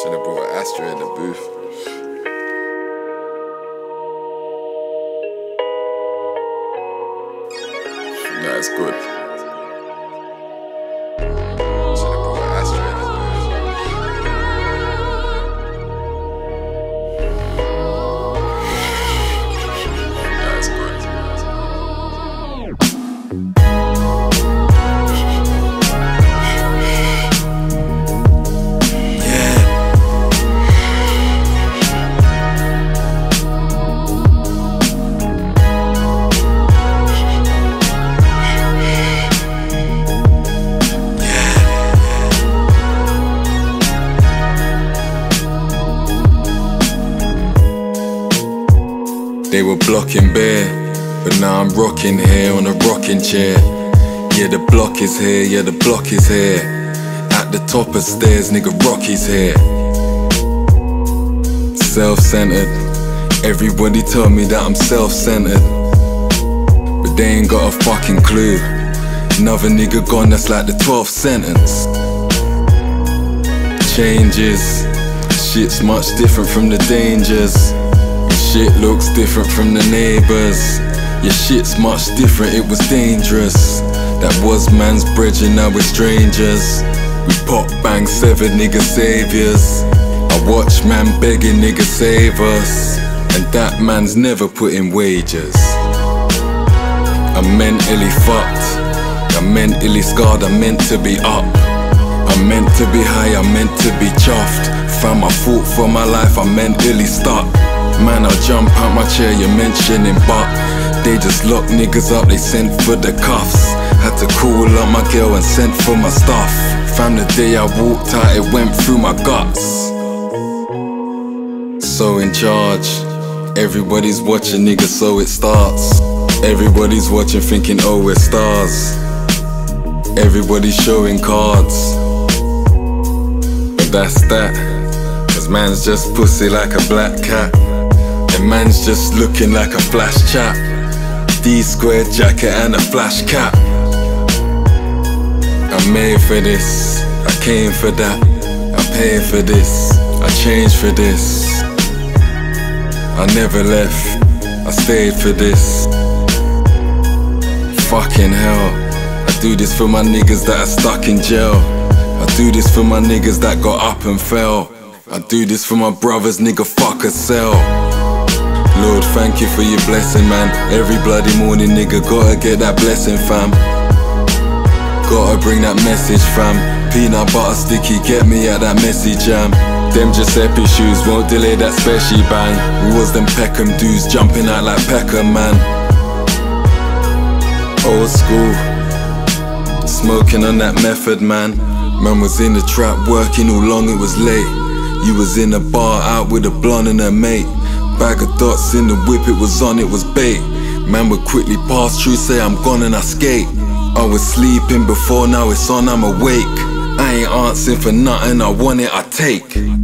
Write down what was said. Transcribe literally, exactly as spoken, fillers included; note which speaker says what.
Speaker 1: Should've brought Astra in the booth. That's good. Should've brought Astra in the booth. That's good. They were blocking bare, but now I'm rocking here on a rocking chair. Yeah, the block is here, yeah, the block is here. At the top of stairs, nigga, Rocky's here. Self-centered, everybody tell me that I'm self-centered, but they ain't got a fucking clue. Another nigga gone, that's like the twelfth sentence. Changes, shit's much different from the dangers. Shit looks different from the neighbours. Your shit's much different, it was dangerous. That was man's brethren, now we're strangers. We pop bang seven nigga saviors. I watch man begging nigga save us, and that man's never put in wages. I'm mentally fucked, I'm mentally scarred, I'm meant to be up. I'm meant to be high, I'm meant to be chuffed. Found my fault for my life, I'm mentally stuck. Man, I'll jump out my chair, you're mentioning but they just lock niggas up, they sent for the cuffs. Had to call up my girl and sent for my stuff. From the day I walked out, it went through my guts. So in charge, everybody's watching nigga, so it starts. Everybody's watching thinking, oh, we're stars. Everybody's showing cards, but that's that, cause man's just pussy like a black cat. And man's just looking like a flash chap. D-square jacket and a flash cap. I'm made for this, I came for that. I paid for this, I changed for this. I never left, I stayed for this. Fucking hell, I do this for my niggas that are stuck in jail. I do this for my niggas that got up and fell. I do this for my brothers, nigga, fuck a cell. Lord, thank you for your blessing, man. Every bloody morning, nigga, gotta get that blessing, fam. Gotta bring that message, fam. Peanut butter sticky, get me at that messy jam. Them Giuseppe shoes won't delay that special bang. Who was them Peckham dudes jumping out like Peckham, man? Old school, smoking on that method, man. Man was in the trap working all long, it was late. You was in a bar out with a blonde and her mate. Bag of dots in the whip, it was on, it was bait. Man would quickly pass through, say I'm gone and I skate. I was sleeping before, now it's on, I'm awake. I ain't answering for nothing, I want it, I take.